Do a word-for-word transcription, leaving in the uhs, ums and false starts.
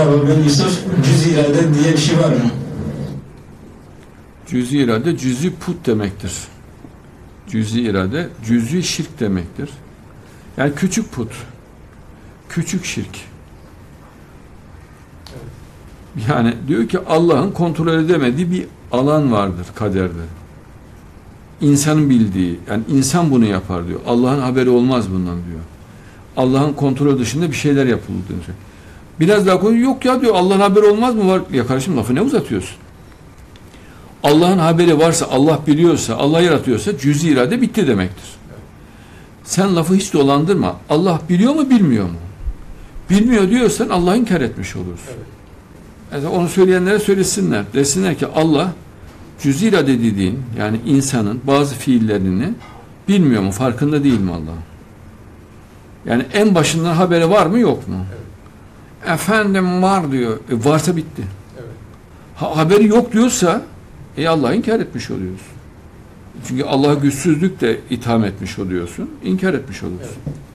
Mustafa ben Yusuf cüz-i irade diye bir şey var mı? Cüz-i irade, cüz-i put demektir. Cüz-i irade, cüz-i şirk demektir. Yani küçük put, küçük şirk. Yani diyor ki Allah'ın kontrol edemediği bir alan vardır kaderde. İnsanın bildiği, yani insan bunu yapar diyor. Allah'ın haberi olmaz bundan diyor. Allah'ın kontrolü dışında bir şeyler yapıldı diyor. Biraz daha konuş, yok ya diyor, Allah'ın haberi olmaz mı? Var. Ya kardeşim, lafı ne uzatıyorsun? Allah'ın haberi varsa, Allah biliyorsa, Allah yaratıyorsa cüz-i irade bitti demektir. Sen lafı hiç dolandırma. Allah biliyor mu, bilmiyor mu? Bilmiyor diyorsan Allah'ı inkar etmiş olursun. Yani onu söyleyenlere söylesinler. Desinler ki Allah cüz-i irade dediğin, yani insanın bazı fiillerini bilmiyor mu, farkında değil mi Allah? Yani en başından haberi var mı, yok mu? Evet. Efendim var diyor. E varsa bitti. Evet. Ha, haberi yok diyorsa e Allah'ı inkar etmiş oluyorsun. Çünkü Allah'a güçsüzlükle itham etmiş oluyorsun. İnkar etmiş oluyorsun. Evet.